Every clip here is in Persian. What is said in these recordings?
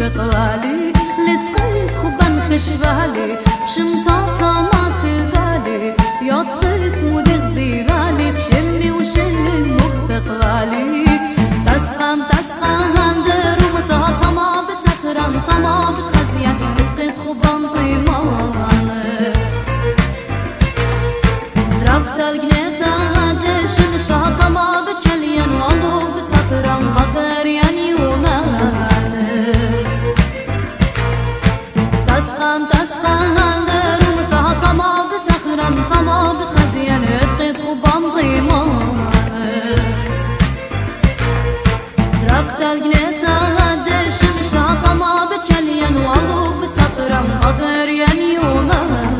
بقوالي لتقيت خبان خشبالي بشمطاطا ما تبالي يطيت مودي غزيرالي بشمي وشم مخ بقوالي تسقم هندر ومطاطا ما بتخران طما بتخزيان لتقيت خبان طيمان زرقت القنيتا هدش شاطا ما بتكليان والله بتسافران قدر يعني ومان تسقم هندر ومطاطا ما بتخران طما بتخزيان لتقيت خبان طيمان زرقت القنيتا هدش شاطا ما بتكليان والله بتسافران قدر يعني ومان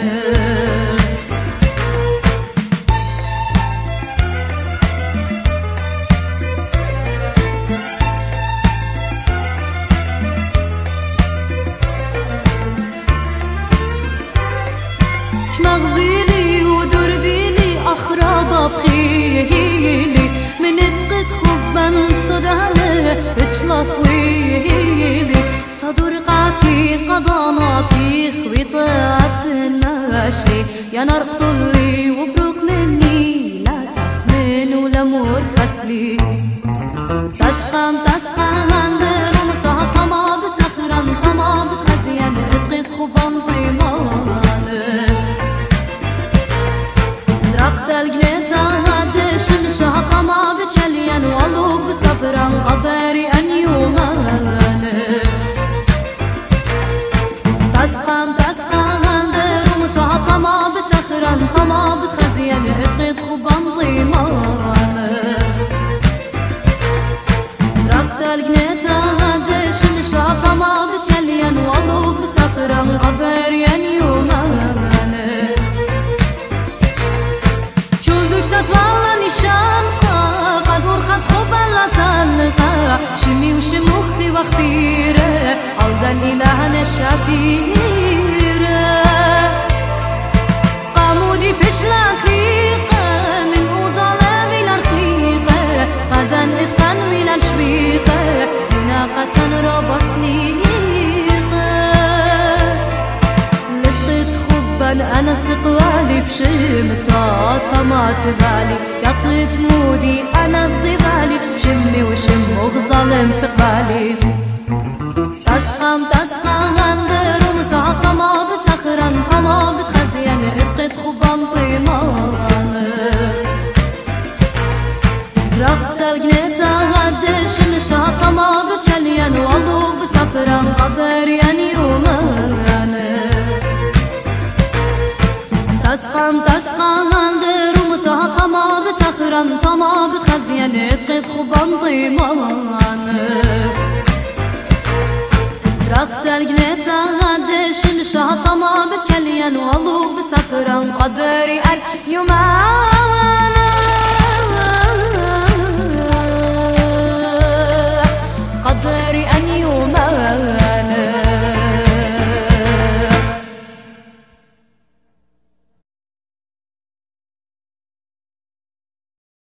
مغزيلي ودرديلي أخرابا بخيلي من تقد خبان صدالي اتشلاص ويلي تدور قاتي قضاناتي خويطات الناشلي يا نار قطلي وبروك مني لا تخمن ولا مرخصلي تسقم هندر ومطاطا ما بتخرن طما بتخزيان تقد خبان طيمان زرقت القنيتا هدش شاطا ما بتكليان والله بتسافران قدري أن يومان تسقم هندر ومطاطا ما بتخرن طما بتخزيان تقيت خبان طيمان زرقت القنيتا هدش شاطا ما بتكليان والله بتسافران قدري أن يومان تتوالا نشانها قد ورخت خوبا لا تلقى شمي وشم مخي واخبيره عودا إلهنا شبيره قامودي بشلات ليقه من أوضالة ويلا رخيقه قدن اتقن ويلا الشبيقه ديناقة رابط أنا سقوالي بشمطاطا ما تبالي يطيت مودي أنا غزيبالي بشمي وشم وغزالم بقبالي تسقم هندر ومطاطا ما بتخرن طما بتخزيان اتقيت خبان طيمان زرقت القنيتا هدش مشاطا ما بتكليان والله بتسافران قدري أن يومان تسقم هندر ومطاطا ما بتخرن طما بتخزيان تقيت خبان طيمان زرقت القنيتا هدش شاطا ما بتكليان والله بتسافران قدري أن يومان